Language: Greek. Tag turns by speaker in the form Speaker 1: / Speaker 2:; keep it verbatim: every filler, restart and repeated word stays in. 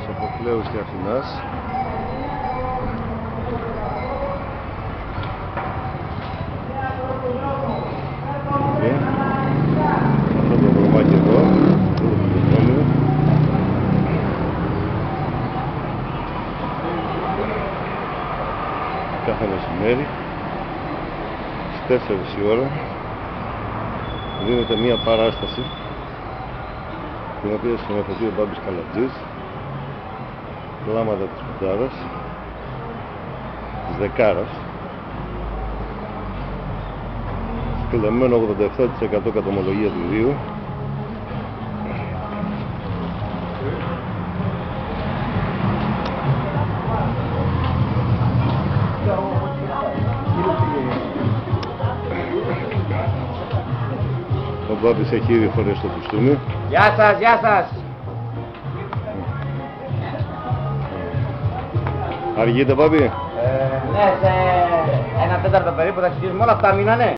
Speaker 1: Σοφοκλέου και Αθηνάς. Και αυτό το δρομάκι εδώ, όλο το δρόμιο. Κάθε μεσημέρι στις τέσσερις η ώρα δίνεται μία παράσταση την οποία σκηνοθετεί ο Μπάμπης Καλατζής, κλάματα της Πουτάρας, της Δεκάρας, κλεμμένο ογδόντα επτά τοις εκατό κατομολογία του ιδίου. Ο Μπάμπης έχει ήδη φορέσει το κουστούμι.
Speaker 2: Γεια σας, γεια σας!
Speaker 1: Αργείτε, Μπάμπη?
Speaker 2: Ε, ναι, σε ένα τέταρτο περίπου θα ξεκινήσουμε, όλα αυτά μείνανε.